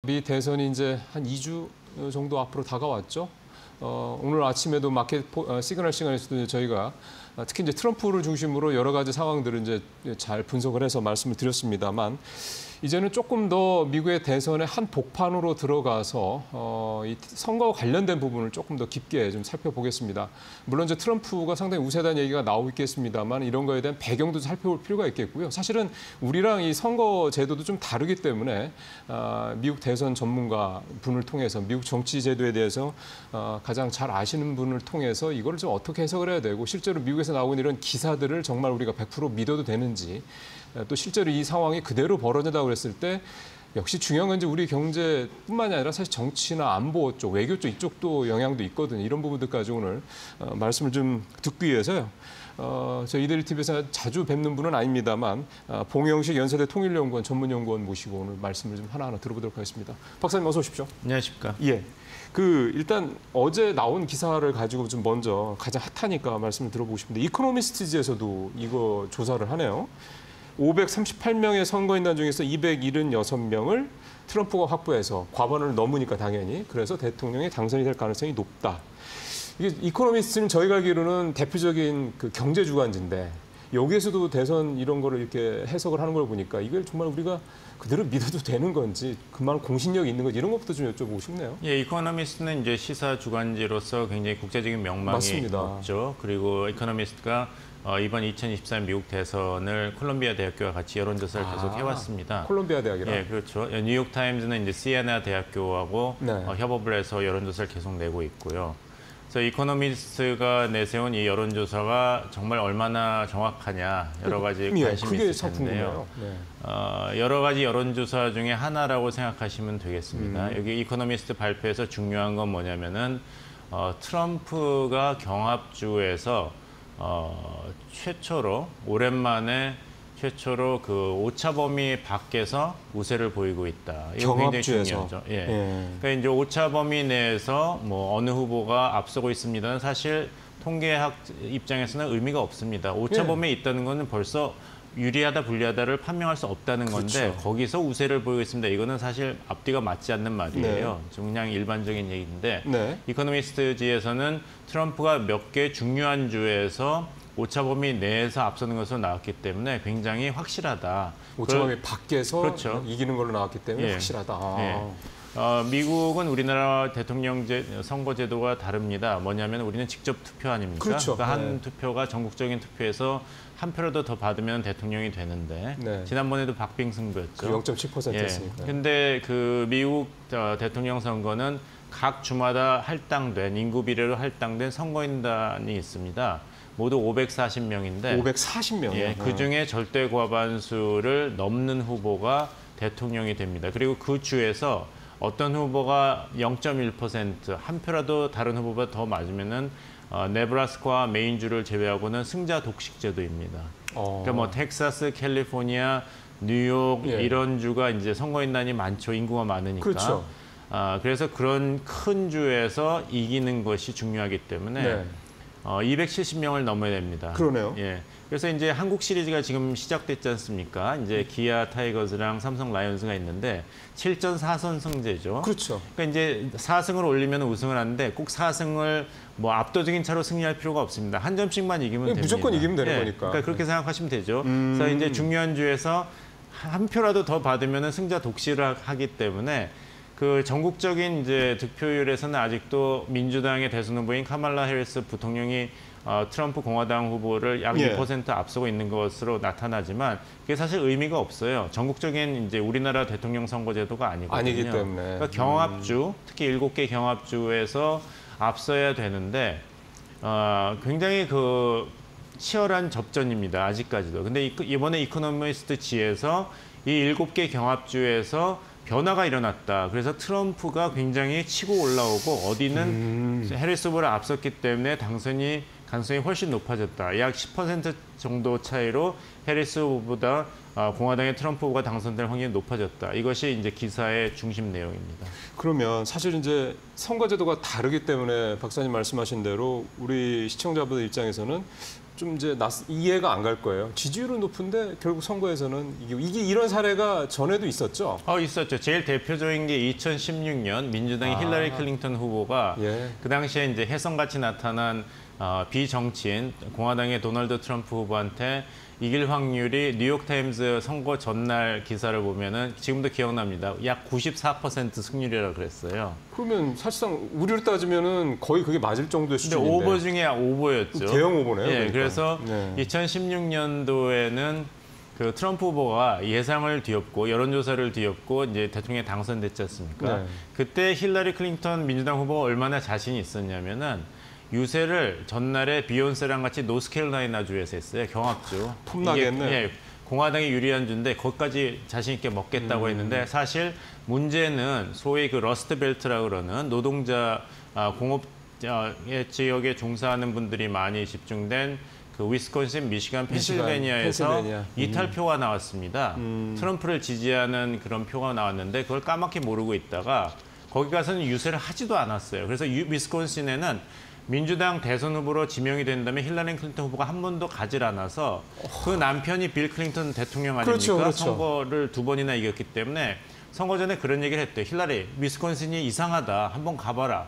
미 대선이 이제 한 2주 정도 앞으로 다가왔죠. 오늘 아침에도 마켓 시그널 시간에서도 저희가 특히 이제 트럼프를 중심으로 여러 가지 상황들을 이제 잘 분석을 해서 말씀을 드렸습니다만 이제는 조금 더 미국의 대선의 한 복판으로 들어가서 이 선거와 관련된 부분을 조금 더 깊게 좀 살펴보겠습니다. 물론 이제 트럼프가 상당히 우세다는 얘기가 나오고 있겠습니다만 이런 거에 대한 배경도 살펴볼 필요가 있겠고요. 사실은 우리랑 이 선거 제도도 좀 다르기 때문에 미국 대선 전문가 분을 통해서 미국 정치 제도에 대해서 가장 잘 아시는 분을 통해서 이걸 좀 어떻게 해석을 해야 되고 실제로 미국에서 나오는 이런 기사들을 정말 우리가 100% 믿어도 되는지 또 실제로 이 상황이 그대로 벌어진다고 그랬을 때 역시 중요한 건 이제 우리 경제뿐만이 아니라 사실 정치나 안보 쪽, 외교 쪽 이쪽도 영향도 있거든요. 이런 부분들까지 오늘 말씀을 좀 듣기 위해서요. 저희 이데리 TV에서 자주 뵙는 분은 아닙니다만 봉영식 연세대 통일연구원 전문연구원 모시고 오늘 말씀을 좀 하나하나 들어보도록 하겠습니다. 박사님 어서 오십시오. 안녕하십니까. 예. 일단 어제 나온 기사를 가지고 좀 먼저 가장 핫하니까 말씀을 들어보고 싶은데 이코노미스트지에서도 이거 조사를 하네요. 538명의 선거인단 중에서 276명을 트럼프가 확보해서 과반을 넘으니까 당연히 그래서 대통령이 당선이 될 가능성이 높다. 이게 이코노미스트는 저희가 알기로는 대표적인 그 경제 주간지인데 여기에서도 대선 이런 거를 이렇게 해석을 하는 걸 보니까 이걸 정말 우리가 그대로 믿어도 되는 건지 그만한 공신력이 있는 건지 이런 것부터 좀 여쭤보고 싶네요. 예, 이코노미스트는 이제 시사 주간지로서 굉장히 국제적인 명망이 맞습니다. 높죠. 그리고 이코노미스트가 이번 2024 미국 대선을 콜롬비아 대학교와 같이 여론조사를 계속 해왔습니다. 콜롬비아 대학이라. 예, 그렇죠. 뉴욕 타임즈는 이제 시에나 대학교하고 협업을 해서 여론조사를 계속 내고 있고요. 그래서 이코노미스트가 내세운 이 여론조사가 정말 얼마나 정확하냐 여러 가지 관심이 있을 텐데요. 여러 가지 여론조사 중에 하나라고 생각하시면 되겠습니다. 여기 이코노미스트 발표에서 중요한 건 뭐냐면은 트럼프가 경합주에서 오랜만에 최초로 그 오차 범위 밖에서 우세를 보이고 있다. 이거 굉장히 중요하죠. 예. 그러니까 이제 오차 범위 내에서 뭐 어느 후보가 앞서고 있습니다는 사실 통계학 입장에서는 의미가 없습니다. 오차 범위에 있다는 것은 벌써 유리하다 불리하다를 판명할 수 없다는 건데 그렇죠. 거기서 우세를 보이고 있습니다. 이거는 사실 앞뒤가 맞지 않는 말이에요. 그냥 일반적인 얘기인데 이코노미스트지에서는 트럼프가 몇 개 중요한 주에서 오차 범위 내에서 앞서는 것으로 나왔기 때문에 굉장히 확실하다. 오차 범위 밖에서 그렇죠. 이기는 걸로 나왔기 때문에 확실하다. 미국은 우리나라 대통령 선거 제도가 다릅니다. 뭐냐면 우리는 직접 투표 아닙니까? 그렇죠. 그러니까 한 투표가 전국적인 투표에서 한 표라도 더 받으면 대통령이 되는데 지난번에도 박빙 승부였죠. 0.7%였으니까. 근데 그 미국 대통령 선거는 각 주마다 할당된 인구 비례로 할당된 선거인단이 있습니다. 모두 540명인데 540명. 예, 그중에 절대 과반수를 넘는 후보가 대통령이 됩니다. 그리고 그 주에서 어떤 후보가 0.1% 한 표라도 다른 후보보다 더 맞으면은 네브라스카와 메인주를 제외하고는 승자 독식 제도입니다. 그러니까 뭐 텍사스, 캘리포니아, 뉴욕 이런 주가 이제 선거인단이 많죠. 인구가 많으니까. 그렇죠. 그래서 그런 큰 주에서 이기는 것이 중요하기 때문에 270명을 넘어야 됩니다. 그러네요. 예. 그래서 이제 한국 시리즈가 지금 시작됐지 않습니까? 이제 기아 타이거즈랑 삼성 라이온즈가 있는데 7전 4선승제죠. 그렇죠. 그러니까 이제 4승을 올리면 우승을 하는데 꼭 4승을 뭐 압도적인 차로 승리할 필요가 없습니다. 한 점씩만 이기면 됩니다. 무조건 이기면 되는 거니까. 그러니까 그렇게 생각하시면 되죠. 그래서 이제 중요한 주에서 한 표라도 더 받으면 승자 독식을 하기 때문에 그 전국적인 이제 득표율에서는 아직도 민주당의 대선 후보인 카말라 해리스 부통령이 트럼프 공화당 후보를 약 2% 앞서고 있는 것으로 나타나지만 그게 사실 의미가 없어요. 전국적인 이제 우리나라 대통령 선거제도가 아니거든요. 아니기 때문에. 그러니까 경합주, 특히 7개 경합주에서 앞서야 되는데 굉장히 그 치열한 접전입니다. 아직까지도. 근데 이번에 이코노미스트 지에서 이 7개 경합주에서 변화가 일어났다. 그래서 트럼프가 굉장히 치고 올라오고 어디는 해리스 후보를 앞섰기 때문에 당선이 가능성이 훨씬 높아졌다. 약 10% 정도 차이로 해리스 후보보다 공화당의 트럼프 후보가 당선될 확률이 높아졌다. 이것이 이제 기사의 중심 내용입니다. 그러면 사실 이제 선거제도가 다르기 때문에 박사님 말씀하신 대로 우리 시청자분들 입장에서는 좀 이제 이해가 안 갈 거예요. 지지율은 높은데 결국 선거에서는 이게 이런 사례가 전에도 있었죠? 있었죠. 제일 대표적인 게 2016년 민주당의 힐러리 클린턴 후보가 예. 그 당시에 이제 혜성같이 나타난 비정치인 공화당의 도널드 트럼프 후보한테 이길 확률이 뉴욕타임즈 선거 전날 기사를 보면은 지금도 기억납니다. 약 94% 승률이라고 그랬어요. 그러면 사실상 우리로 따지면은 거의 그게 맞을 정도의 근데 수준인데. 오버 중에 오버였죠. 대형 오버네요. 예, 그러니까. 그래서 네. 2016년도에는 그 트럼프 후보가 예상을 뒤엎고 여론조사를 뒤엎고 이제 대통령에 당선됐지 않습니까? 네. 그때 힐러리 클린턴 민주당 후보가 얼마나 자신이 있었냐면은 유세를 전날에 비욘세랑 같이 노스캐롤라이나 주에서 했어요. 경합주. 폼나겠네. 예, 공화당이 유리한 주인데 거기까지 자신 있게 먹겠다고 했는데 사실 문제는 소위 그 러스트 벨트라고 그러는 노동자 공업 지역에 종사하는 분들이 많이 집중된 그 위스콘신, 미시간, 펜실베니아에서 이탈표가 나왔습니다. 트럼프를 지지하는 그런 표가 나왔는데 그걸 까맣게 모르고 있다가 거기 가서는 유세를 하지도 않았어요. 그래서 위스콘신에는 민주당 대선 후보로 지명이 된 다음에 힐러리 클린턴 후보가 한 번도 가질 않아서 그 남편이 빌 클린턴 대통령 아닙니까? 그렇죠. 선거를 2번이나 이겼기 때문에 선거 전에 그런 얘기를 했대요. 힐러리, 위스콘신이 이상하다. 한번 가봐라.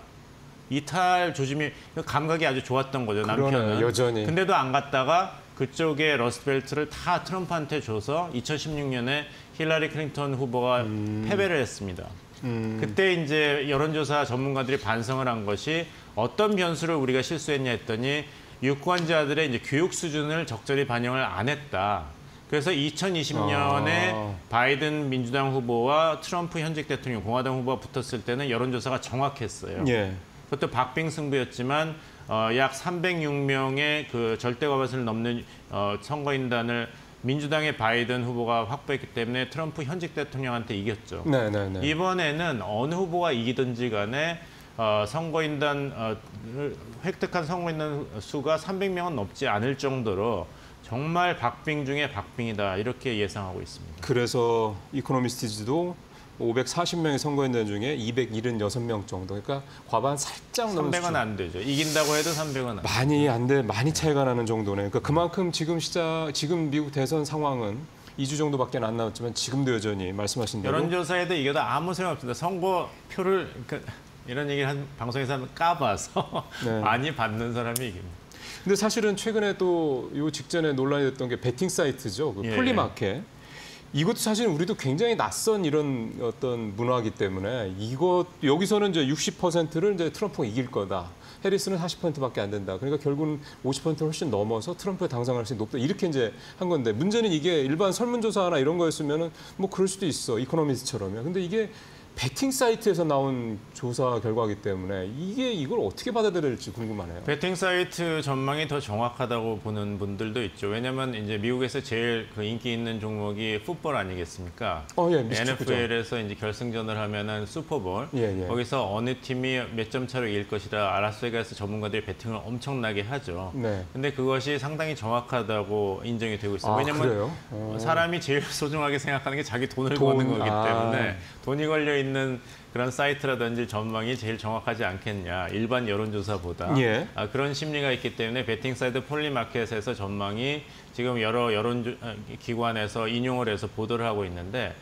이탈 조짐이 감각이 아주 좋았던 거죠. 남편은. 여전히. 근데도 안 갔다가 그쪽에 러스트벨트를 다 트럼프한테 줘서 2016년에 힐러리 클린턴 후보가 패배를 했습니다. 그때 이제 여론조사 전문가들이 반성을 한 것이 어떤 변수를 우리가 실수했냐 했더니 유권자들의 이제 교육 수준을 적절히 반영을 안 했다. 그래서 2020년에 바이든 민주당 후보와 트럼프 현직 대통령 공화당 후보가 붙었을 때는 여론조사가 정확했어요. 예. 그것도 박빙 승부였지만 약 306명의 그 절대 과반수를 넘는 선거인단을 민주당의 바이든 후보가 확보했기 때문에 트럼프 현직 대통령한테 이겼죠. 네네네. 이번에는 어느 후보가 이기든지 간에 선거인단을 획득한 선거인단 수가 300명은 넘지 않을 정도로 정말 박빙 중에 박빙이다 이렇게 예상하고 있습니다. 그래서 이코노미스트지도 540명의 선거인단 중에 276명 정도. 그러니까 과반 살짝 넘는 300은 안 되죠. 이긴다고 해도 300은 안 돼요. 많이 차이가 나는 정도네. 그러니까 그만큼 지금 미국 대선 상황은 2주 정도밖에 안 남았지만 지금도 여전히 말씀하신 대로 여론조사에도 이겨도 아무 소용없습니다. 선거표를 이런 얘기를 한 방송에서 하면 까봐서 네. 많이 받는 사람이 이깁니다. 근데 사실은 최근에 또 요 직전에 논란이 됐던 게 베팅 사이트죠. 그 폴리마켓. 이것도 사실 우리도 굉장히 낯선 이런 어떤 문화이기 때문에 여기서는 이제 60%를 이제 트럼프가 이길 거다. 해리스는 40%밖에 안 된다. 그러니까 결국은 50%를 훨씬 넘어서 트럼프의 당선 가능성이 높다. 이렇게 이제 한 건데 문제는 이게 일반 설문조사나 이런 거였으면은 뭐 그럴 수도 있어. 이코노미스트처럼요. 근데 이게 베팅 사이트에서 나온 조사 결과이기 때문에 이걸 어떻게 받아들여야 될지 궁금하네요. 베팅 사이트 전망이 더 정확하다고 보는 분들도 있죠. 왜냐하면 이제 미국에서 제일 그 인기 있는 종목이 풋볼 아니겠습니까? 예, NFL에서 이제 결승전을 하면은 슈퍼볼. 예. 거기서 어느 팀이 몇 점 차로 이길 것이라 라스베가스 전문가들이 베팅을 엄청나게 하죠. 네. 근데 그것이 상당히 정확하다고 인정이 되고 있어요. 왜냐하면 그래요? 사람이 제일 소중하게 생각하는 게 자기 돈을 버는 거기 때문에 돈이 걸려 있는 그런 사이트라든지 전망이 제일 정확하지 않겠냐. 일반 여론조사보다. 예. 그런 심리가 있기 때문에 베팅 사이트 폴리마켓에서 전망이 지금 여러 여론기관에서 인용을 해서 보도를 하고 있는데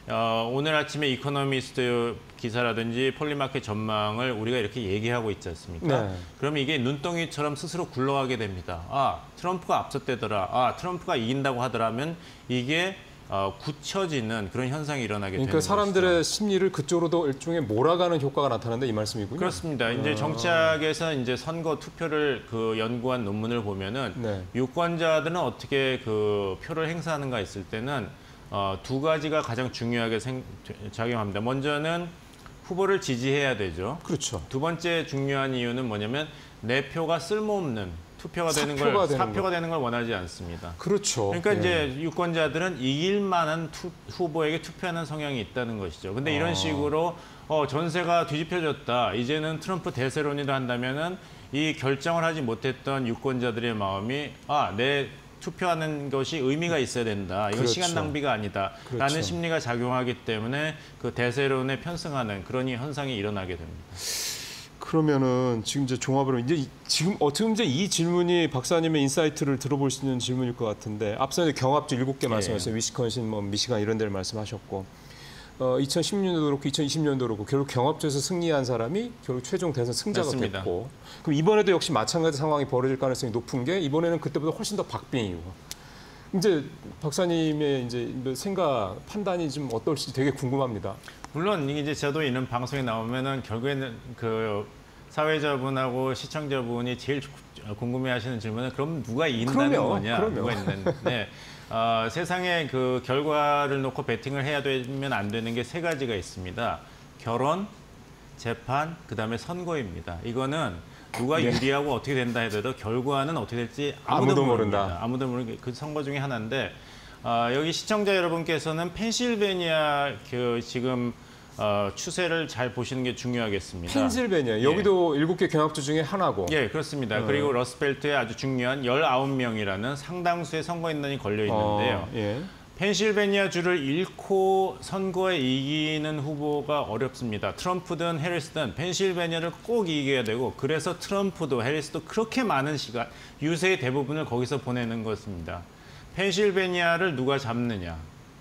오늘 아침에 이코노미스트 기사라든지 폴리마켓 전망을 우리가 이렇게 얘기하고 있지 않습니까? 네. 그럼 이게 눈덩이처럼 스스로 굴러가게 됩니다. 트럼프가 앞섰대더라. 트럼프가 이긴다고 하더라면 이게 굳혀지는 그런 현상이 일어나게 되는 그러니까 사람들의 것이죠. 심리를 그쪽으로도 일종의 몰아가는 효과가 나타난다 이 말씀이군요. 그렇습니다. 이제 정치학에서 이제 선거 투표를 연구한 논문을 보면은 네. 유권자들은 어떻게 그 표를 행사하는가 했을 때는 두 가지가 가장 중요하게 작용합니다. 먼저는 후보를 지지해야 되죠. 그렇죠. 두 번째 중요한 이유는 뭐냐면 내 표가 쓸모없는 투표가 되는 사표가 되는 걸 원하지 않습니다. 그렇죠. 그러니까 이제 유권자들은 이길 만한 후보에게 투표하는 성향이 있다는 것이죠. 근데 이런 식으로 전세가 뒤집혀졌다. 이제는 트럼프 대세론이다 한다면은 이 결정을 하지 못했던 유권자들의 마음이 내 투표하는 것이 의미가 있어야 된다. 이건 그렇죠. 시간 낭비가 아니다. 그렇죠. 라는 심리가 작용하기 때문에 그 대세론에 편승하는 그런 현상이 일어나게 됩니다. 그러면은 지금 이제 종합으로 지금 어떻게 보면 이제 이 질문이 박사님의 인사이트를 들어볼 수 있는 질문일 것 같은데 앞서 이제 경합주 7개 말씀하셨어요. 위스콘신, 뭐 미시간 이런 데를 말씀하셨고 2016년도 그렇고 2020년도 그렇고 결국 경합주에서 승리한 사람이 결국 최종 대선 승자가 맞습니다. 됐고 그럼 이번에도 역시 마찬가지 상황이 벌어질 가능성이 높은 게 이번에는 그때보다 훨씬 더 박빙이고 이제 박사님의 이제 생각 판단이 좀 어떨지 되게 궁금합니다. 물론 이제 저도 이런 방송에 나오면은 결국에는 그 사회자분하고 시청자분이 제일 궁금해하시는 질문은 그럼 누가 이긴다는 거냐? 그럼요. 누가 있는데 세상에 그 결과를 놓고 베팅을 해야 되면 안 되는 게 세 가지가 있습니다. 결혼, 재판, 그다음에 선거입니다. 이거는 누가 유리하고 어떻게 된다 해도 결과는 어떻게 될지 아무도 모른다. 아무도 모르는 그 선거 중에 하나인데 여기 시청자 여러분께서는 펜실베니아 그 지금 추세를 잘 보시는 게 중요하겠습니다. 펜실베니아 여기도 7개 경합주 중에 하나고. 예, 그렇습니다. 그리고 러스트벨트에 아주 중요한 19명이라는 상당수의 선거인단이 걸려 있는데요. 예. 펜실베니아 주를 잃고 선거에 이기는 후보가 어렵습니다. 트럼프든 해리스든 펜실베니아를 꼭 이겨야 되고 그래서 트럼프도 해리스도 그렇게 많은 시간, 유세의 대부분을 거기서 보내는 것입니다. 펜실베니아를 누가 잡느냐.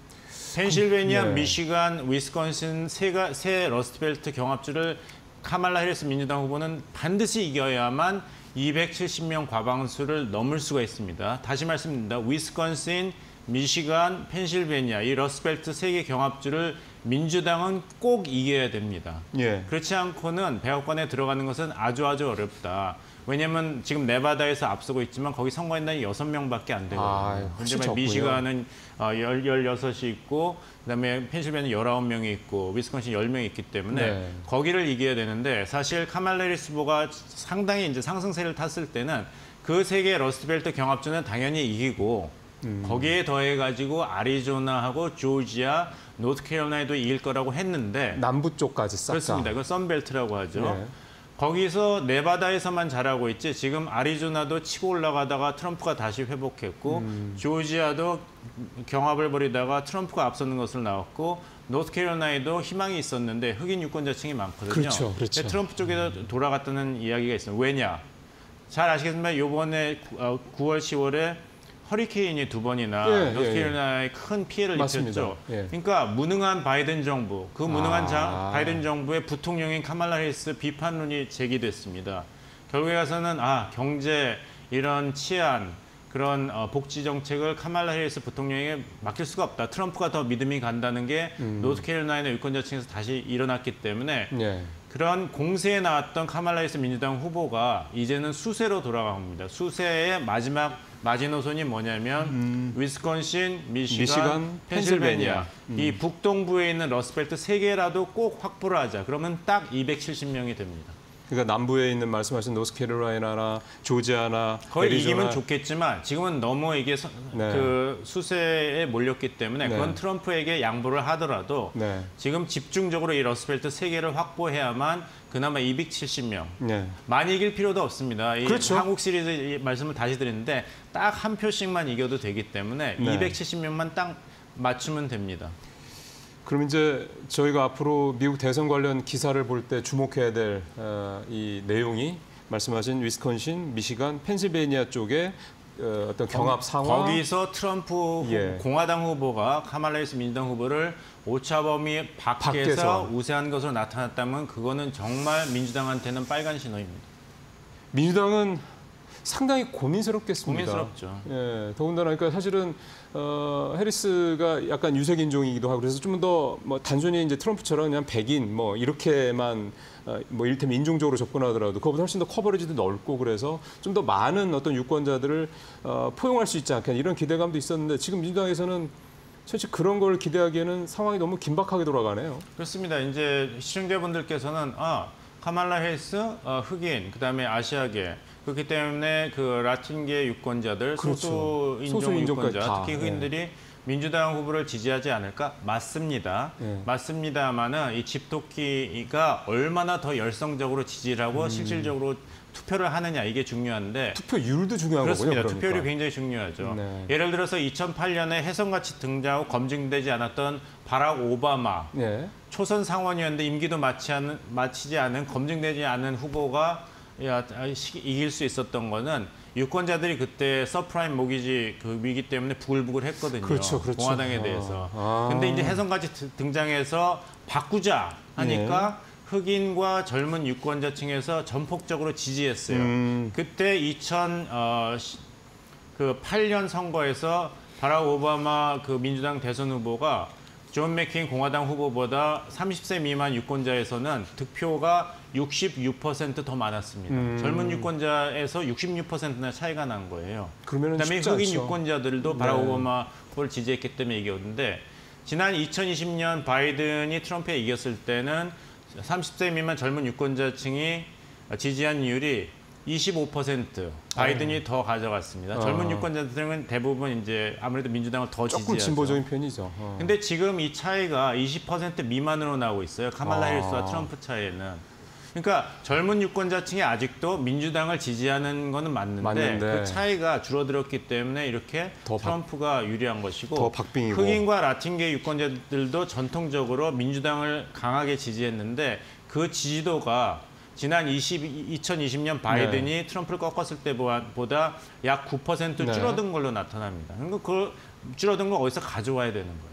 펜실베니아, 미시간, 위스콘신 세 러스트벨트 경합주를 카말라 해리스 민주당 후보는 반드시 이겨야만 270명 과반수를 넘을 수가 있습니다. 다시 말씀드립니다. 위스콘신, 미시간, 펜실베니아 이 러스트벨트 세 개 경합주를 민주당은 꼭 이겨야 됩니다. 예. 그렇지 않고는 백악관에 들어가는 것은 아주 어렵다. 왜냐하면 지금 네바다에서 앞서고 있지만 거기 선거인단이 6명밖에 안 되거든요. 그런데 미시간은 16이 있고 그다음에 펜실베니아 19명이 있고 위스콘신 10명이 있기 때문에 거기를 이겨야 되는데 사실 카말라 해리스 후보가 상당히 이제 상승세를 탔을 때는 그 세 개 러스트벨트 경합주는 당연히 이기고 거기에 더해가지고 아리조나하고 조지아, 노스캐롤라이나도 이길 거라고 했는데 남부 쪽까지 싹 다. 그렇습니다. 그건 썬벨트라고 하죠. 거기서 네바다에서만 잘하고 있지 지금 아리조나도 치고 올라가다가 트럼프가 다시 회복했고 조지아도 경합을 벌이다가 트럼프가 앞서는 것으로 나왔고 노스캐롤라이나도 희망이 있었는데 흑인 유권자층이 많거든요. 그렇죠. 트럼프 쪽에서 돌아갔다는 이야기가 있어요. 왜냐? 잘 아시겠지만 이번에 9월, 10월에 허리케인이 2번이나 노스캐롤라이나에 큰 피해를 입혔죠. 그러니까 무능한 바이든 정부, 그 무능한 바이든 정부의 부통령인 카말라 해리스 비판론이 제기됐습니다. 결국에 가서는 경제, 이런 치안, 그런 복지 정책을 카말라 해리스 부통령에게 맡길 수가 없다. 트럼프가 더 믿음이 간다는 게 노스캐롤라이나 유권자층에서 다시 일어났기 때문에 그런 공세에 나왔던 카말라 해리스 민주당 후보가 이제는 수세로 돌아갑니다. 수세의 마지막 마지노선이 뭐냐면 위스콘신, 미시간, 펜실베니아 이 북동부에 있는 러스트벨트 3개라도 꼭 확보를 하자. 그러면 딱 270명이 됩니다. 그러니까 남부에 있는 말씀하신 노스캐롤라이나나 조지아나 거의 애리조나. 이기면 좋겠지만 지금은 너무 이게 그 수세에 몰렸기 때문에 그건 트럼프에게 양보를 하더라도 지금 집중적으로 이 러스트벨트 3개를 확보해야만 그나마 270명. 많이 이길 필요도 없습니다. 이 한국 시리즈 말씀을 다시 드리는데 딱 한 표씩만 이겨도 되기 때문에 270명만 딱 맞추면 됩니다. 그럼 이제 저희가 앞으로 미국 대선 관련 기사를 볼 때 주목해야 될 이 내용이 말씀하신 위스콘신, 미시간, 펜실베니아 쪽에 어떤 경합 상황. 거기서 트럼프 공화당 후보가 카말라 해리스 민주당 후보를 오차범위 밖에서 우세한 것으로 나타났다면 그거는 정말 민주당한테는 빨간 신호입니다. 민주당은 상당히 고민스럽겠습니다. 고민스럽죠. 더군다나 그러니까 사실은 해리스가 약간 유색 인종이기도 하고 그래서 좀 더 뭐 단순히 이제 트럼프처럼 그냥 백인 뭐 이렇게만 뭐 이를테면 인종적으로 접근하더라도 그거보다 훨씬 더 커버리지도 넓고 그래서 좀 더 많은 어떤 유권자들을 포용할 수 있지 않겠냐 이런 기대감도 있었는데 지금 민주당에서는 사실 그런 걸 기대하기에는 상황이 너무 긴박하게 돌아가네요. 그렇습니다. 이제 시청자분들께서는 카말라 해리스 흑인 그다음에 아시아계 그렇기 때문에 그 라틴계 유권자들 소수인종 유권자 특히 흑인들이 민주당 후보를 지지하지 않을까? 맞습니다. 맞습니다만은 이 집토끼가 얼마나 더 열성적으로 지지를 하고 실질적으로 투표를 하느냐 이게 중요한데 투표율도 중요한 그렇습니다. 거군요. 그러니까. 투표율이 굉장히 중요하죠. 네. 예를 들어서 2008년에 혜성같이 등장하고 검증되지 않았던 바락 오바마 네. 초선 상원이었는데 임기도 마치지 않은 검증되지 않은 후보가 이길 수 있었던 거는 유권자들이 그때 서프라임 모기지 그 위기 때문에 부글부글 했거든요. 그렇죠. 공화당에 대해서. 근데 이제 혜성같이 등장해서 바꾸자 하니까 흑인과 젊은 유권자층에서 전폭적으로 지지했어요. 그때 2008년 선거에서 바락 오바마 그 민주당 대선 후보가 존 맥케인 공화당 후보보다 30세 미만 유권자에서는 득표가 66% 더 많았습니다. 젊은 유권자에서 66%나 차이가 난 거예요. 그다음에 흑인 않죠. 유권자들도 바락 오바마 후보를 지지했기 때문에 이겼는데 지난 2020년 바이든이 트럼프에 이겼을 때는 30세 미만 젊은 유권자층이 지지한 이율이 25% 바이든이 더 가져갔습니다. 젊은 유권자들은 대부분 이제 아무래도 민주당을 더 지지하죠. 조금 진보적인 편이죠. 근데 지금 이 차이가 20% 미만으로 나오고 있어요. 카말라 해리스와 트럼프 차이는. 그러니까 젊은 유권자층이 아직도 민주당을 지지하는 거는 맞는데 그 차이가 줄어들었기 때문에 이렇게 트럼프가 유리한 것이고 더 박빙이고. 흑인과 라틴계 유권자들도 전통적으로 민주당을 강하게 지지했는데 그 지지도가 지난 2020년 바이든이 트럼프를 꺾었을 때보다 약 9% 줄어든 걸로 나타납니다. 그러니까 그 줄어든 걸 어디서 가져와야 되는 거예요.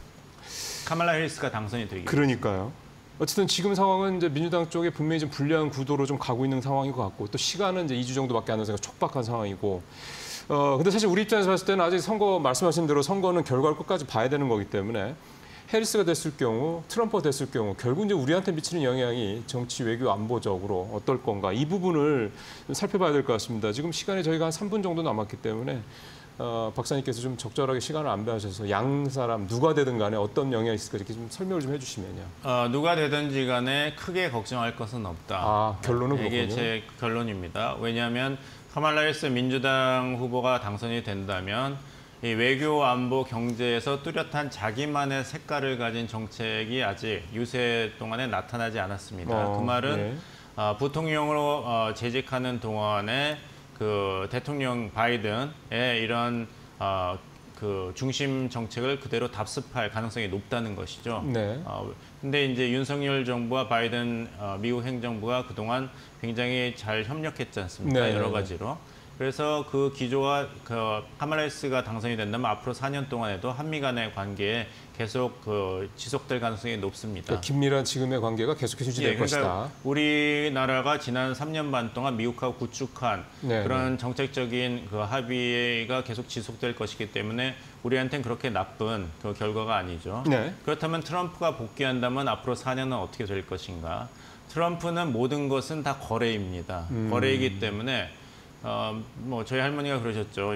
카말라 해리스가 당선이 되기. 그러니까요. 어쨌든 지금 상황은 이제 민주당 쪽에 분명히 좀 불리한 구도로 좀 가고 있는 상황인 것 같고 또 시간은 이제 2주 정도밖에 안 남아서 촉박한 상황이고. 근데 사실 우리 입장에서 봤을 때는 아직 선거 말씀하신 대로 선거는 결과를 끝까지 봐야 되는 거기 때문에. 해리스가 됐을 경우, 트럼프가 됐을 경우 결국 이제 우리한테 미치는 영향이 정치, 외교, 안보적으로 어떨 건가 이 부분을 좀 살펴봐야 될 것 같습니다. 지금 시간이 저희가 한 3분 정도 남았기 때문에 박사님께서 좀 적절하게 시간을 안배하셔서 양 사람 누가 되든 간에 어떤 영향이 있을까 이렇게 좀 설명을 좀 해주시면요. 누가 되든지 간에 크게 걱정할 것은 없다. 결론은 이게 그렇군요. 제 결론입니다. 왜냐하면 카말라 해리스 민주당 후보가 당선이 된다면 이 외교, 안보, 경제에서 뚜렷한 자기만의 색깔을 가진 정책이 아직 유세 동안에 나타나지 않았습니다. 그 말은 부통령으로 재직하는 동안에 그 대통령 바이든의 이런 그 중심 정책을 그대로 답습할 가능성이 높다는 것이죠. 근데 이제 윤석열 정부와 바이든 미국 행정부가 그동안 굉장히 잘 협력했지 않습니까? 여러 가지로. 그래서 그 기조가 카말라 해리스가 당선이 된다면 앞으로 4년 동안에도 한미 간의 관계에 계속 지속될 가능성이 높습니다. 그러니까 긴밀한 지금의 관계가 계속해서 유지될 것이다. 우리나라가 지난 3년 반 동안 미국하고 구축한 그런 정책적인 그 합의가 계속 지속될 것이기 때문에 우리한테는 그렇게 나쁜 그 결과가 아니죠. 그렇다면 트럼프가 복귀한다면 앞으로 4년은 어떻게 될 것인가? 트럼프는 모든 것은 다 거래입니다. 거래이기 때문에 뭐 저희 할머니가 그러셨죠.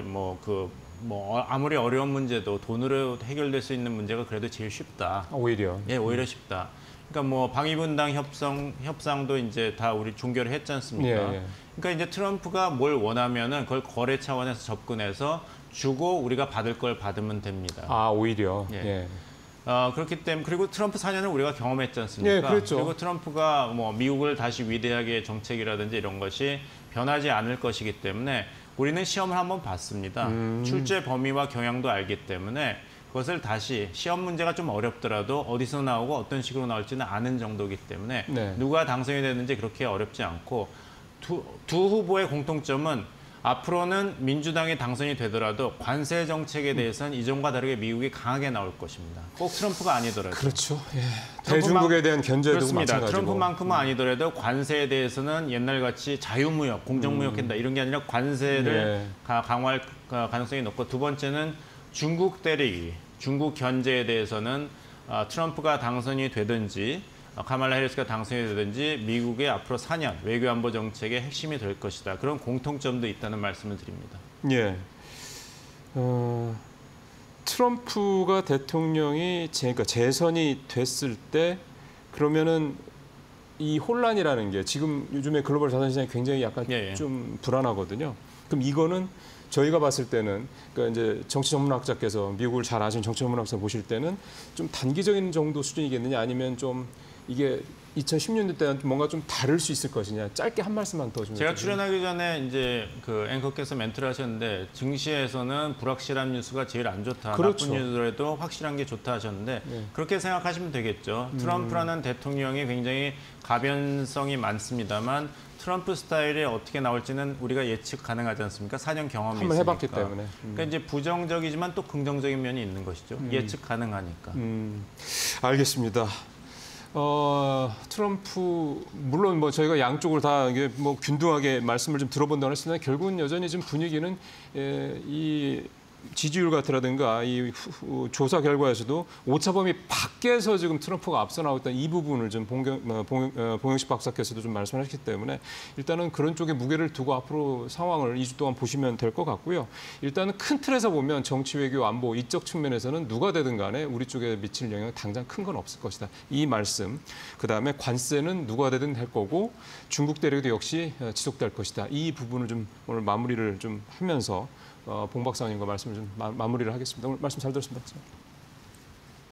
아무리 어려운 문제도 돈으로 해결될 수 있는 문제가 그래도 제일 쉽다. 오히려. 예, 오히려 쉽다. 그러니까 뭐 방위분담 협상도 이제 다 우리 종결을 했지 않습니까? 그러니까 이제 트럼프가 뭘 원하면은 그걸 거래 차원에서 접근해서 주고 우리가 받을 걸 받으면 됩니다. 오히려. 그렇기 때문에 그리고 트럼프 4년을 우리가 경험했지 않습니까? 그렇죠. 그리고 트럼프가 뭐 미국을 다시 위대하게 정책이라든지 이런 것이 변하지 않을 것이기 때문에 우리는 시험을 한번 봤습니다. 출제 범위와 경향도 알기 때문에 그것을 다시 시험 문제가 좀 어렵더라도 어디서 나오고 어떤 식으로 나올지는 아는 정도이기 때문에 누가 당선이 되는지 그렇게 어렵지 않고 두 후보의 공통점은 앞으로는 민주당이 당선이 되더라도 관세 정책에 대해서는 이전과 다르게 미국이 강하게 나올 것입니다. 꼭 트럼프가 아니더라도. 그렇죠. 대중국에 대한 견제도 마찬가지고. 트럼프만큼은 아니더라도 관세에 대해서는 옛날같이 자유무역, 공정무역한다 이런 게 아니라 관세를 강화할 가능성이 높고 두 번째는 중국 때리기, 중국 견제에 대해서는 트럼프가 당선이 되든지 카말라 해리스가 당선이 되든지 미국의 앞으로 4년 외교안보 정책의 핵심이 될 것이다. 그런 공통점도 있다는 말씀을 드립니다. 트럼프가 대통령이 그러니까 재선이 됐을 때 그러면은 이 혼란이라는 게 지금 요즘에 글로벌 자산 시장이 굉장히 약간 좀 불안하거든요. 그럼 이거는 저희가 봤을 때는 그러니까 이제 정치 전문학자께서 미국을 잘 아시는 정치 전문학자 보실 때는 좀 단기적인 정도 수준이겠느냐 아니면 좀 이게 2010년대 때는 뭔가 좀 다를 수 있을 것이냐 짧게 한 말씀만 더 좀. 제가 출연하기 전에 이제 그 앵커께서 멘트를 하셨는데 증시에서는 불확실한 뉴스가 제일 안 좋다. 그렇죠. 나쁜 뉴스라도 확실한 게 좋다 하셨는데 네. 그렇게 생각하시면 되겠죠. 트럼프라는 대통령이 굉장히 가변성이 많습니다만 트럼프 스타일이 어떻게 나올지는 우리가 예측 가능하지 않습니까? 4년 경험이 한번 있으니까. 해봤기 때문에. 그러니까 이제 부정적이지만 또 긍정적인 면이 있는 것이죠. 예측 가능하니까. 알겠습니다. 트럼프 물론 뭐 저희가 양쪽을 다 이게 뭐 균등하게 말씀을 좀 들어본다고 했으나 결국은 여전히 좀 분위기는 이 지지율 같으라든가 이 조사 결과에서도 오차범위 밖에서 지금 트럼프가 앞서 나오고 있다는 이 부분을 좀 봉영식 박사께서도 좀 말씀하셨기 때문에 일단은 그런 쪽에 무게를 두고 앞으로 상황을 2주 동안 보시면 될 것 같고요. 일단은 큰 틀에서 보면 정치, 외교, 안보 이쪽 측면에서는 누가 되든 간에 우리 쪽에 미칠 영향 당장 큰 건 없을 것이다. 이 말씀. 그다음에 관세는 누가 되든 될 거고 중국 대륙도 역시 지속될 것이다. 이 부분을 좀 오늘 마무리를 좀 하면서 봉 박사님과 말씀을 좀 마무리를 하겠습니다. 오늘 말씀 잘 들었습니다.